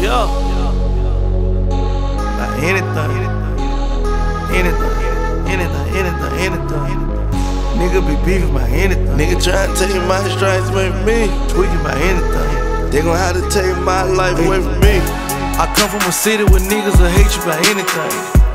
Yeah. Like anything. Nigga be beefing about anything. Nigga trying to take my stripes away from me. Tweaking about anything. They gon' have to take my life away from me. I come from a city where niggas will hate you about anything.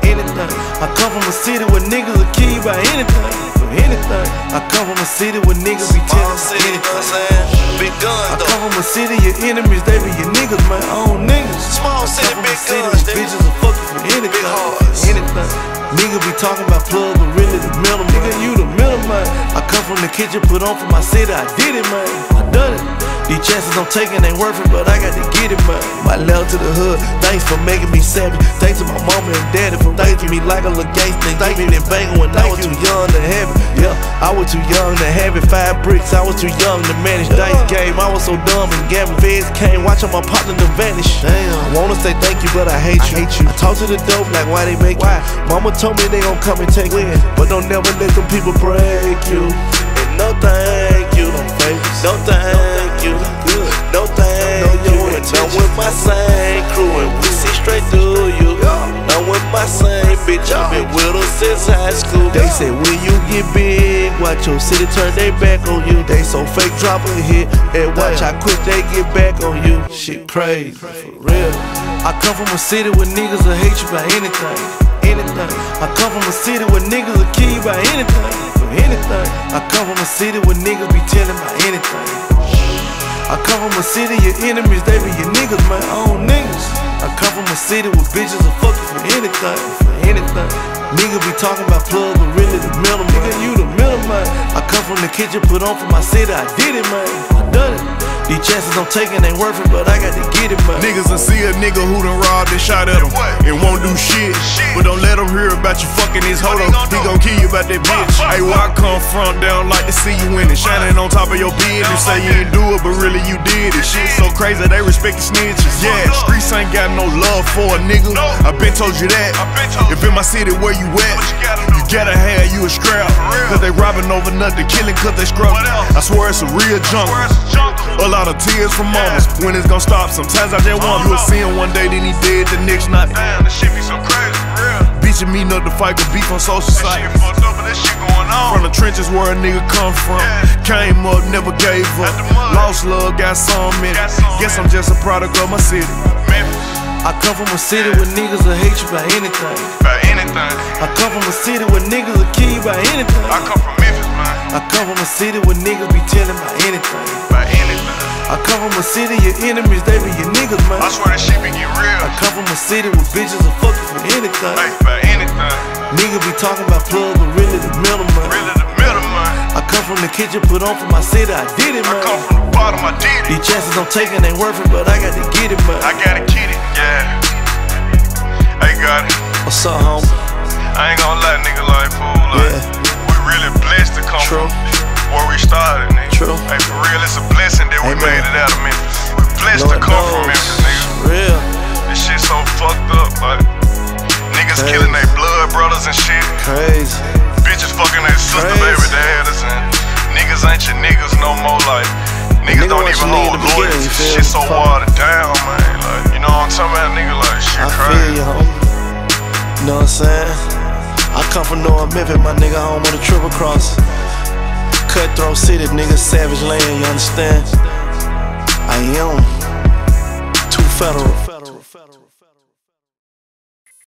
I come from a city where niggas will kill you about anything. For anything. I come from a city where niggas be telling me anything. Big guns, I come from a city, your enemies, they be your niggas, man. I own niggas. Small city, big guns, bitches will fuck you for anything. Big hearts. Anything. Nigga be talking about plugs, but really the middle, nigga, you the middle, man. I come from the kitchen, put on for my city, I did it, man. I done it. These chances I'm taking ain't worth it, but I got to get it, man. My love to the hood, thanks for making me savage. Thanks to my mama and daddy for raising me like a little gangster. Thank me and banging when I was too young to have it. Yeah, I was too young to have it. 5 bricks, I was too young to manage dice game. I was so dumb and gambling feds came, watching my partner to vanish. Damn, I wanna say thank you, but I hate you. I talk to the dope like why they make you. Mama told me they gon' come and take me, but don't never let them people break you. And no thank you, no thank you, no thank you. And I'm with my same crew and we see straight through you. I'm with my same bitch, I've been with her since high school. They say when you get big, watch your city turn their back on you. They so fake, drop a hit and watch how quick they get back on you. Shit crazy, for real. I come from a city where niggas will hate you about anything. I come from a city where niggas will kill you about anything. For anything. I come from a city where niggas be telling about anything. I come from a city, your enemies, they be your niggas, man. I own niggas. I come from a city where bitches will fuck you for anything. For anything. Niggas be talking about plugs, but really the middle, nigga, you the middle, man. I come from the kitchen, put on for my city, I did it, man. I done it. These chances I'm taking ain't worth it, but I got to get it, man. Niggas will see a nigga who done robbed and shot at him and won't do shit. But don't let him hear about you fucking his hoe. He gon' kill you about that bitch. Hey, where I come from, they don't like to see you winning. Shining on top of your bed, you say you ain't do it, but really you did it. Shit so crazy, they respect the snitches. Yeah, streets ain't got no love for a nigga. I been told you that. If in my city where you at, you gotta have you a strap. Cause they robbing over nothing, killing cause they scrub. I swear it's a real jungle. A lot of tears from mamas. When it's gon' stop, sometimes I just want you. See him one day, then he dead the next night. Damn, this shit be so crazy, for real. Bitch and meeting up to fight, beef on social sites. That shit fucked up, but that shit going on. From the trenches where a nigga come from. Came up, never gave up. Lost love, got some in it. Guess I'm just a product of my city. I come from a city where niggas will hate you about anything. I come from a city where niggas will kill you about anything. I come from Memphis, man. I come from a city where niggas be telling about anything. I come from a city, your enemies, they be your niggas, man. I swear that shit be getting real. I come from a city where bitches will fuck you for anything. About anything. Niggas be talking about plugs, but really the middle, man. Really the middle, man. I come from the kitchen, put on for my city, I did it, man. I come from the bottom, I did it. These chances I'm taking ain't worth it, but I got to get it, man. I gotta get it, yeah. I got it. What's up, homie? I ain't gonna lie, nigga, like fool. Like, we really blessed to come from where we started, nigga. True. Hey, for real, it's a blessing that we made it out of Memphis. We blessed to come from Memphis, nigga. Real. This shit so fucked up, like niggas killing their blood brothers and shit. Crazy. Bitches fucking their sister baby daddies, and niggas ain't your niggas no more. Like niggas don't even hold loyalty. Shit so watered down, man. Like, you know what I'm talking about, nigga? Like shit I crazy. feel you, homie. You know what I'm saying? I come from North Memphis, my nigga, home on the triple cross. Cutthroat city, nigga, savage land, you understand? I am too federal.